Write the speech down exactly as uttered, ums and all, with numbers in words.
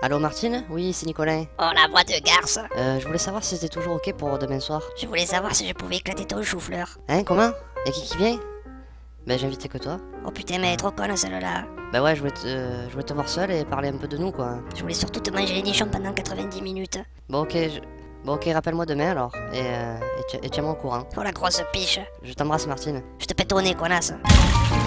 Allô Martine? Oui, c'est Nicolas. Oh, la voix de garce. Euh, je voulais savoir si c'était toujours ok pour demain soir. Je voulais savoir si je pouvais éclater ton chou-fleur. Hein, comment? Y'a qui qui vient? Ben j'ai invité que toi. Oh putain, mais elle est trop conne celle-là. Bah ouais, je voulais, te, euh, je voulais te voir seul et parler un peu de nous quoi. Je voulais surtout te manger les nichons pendant quatre-vingt-dix minutes. Bon ok, je... bon ok, rappelle-moi demain alors. Et, euh, et, ti- et tiens-moi au courant. Oh la grosse piche. Je t'embrasse Martine. Je te pète au nez, connasse.